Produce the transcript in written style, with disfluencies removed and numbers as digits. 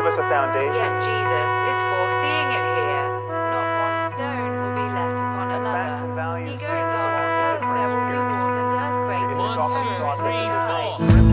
us a foundation. Yet Jesus is foreseeing it here. Not one stone will be left upon Facts and another. values He seem goes to on to belong to tell us there different will be spheres. wars and earthquakes. It is One, often two, thought that three, the four.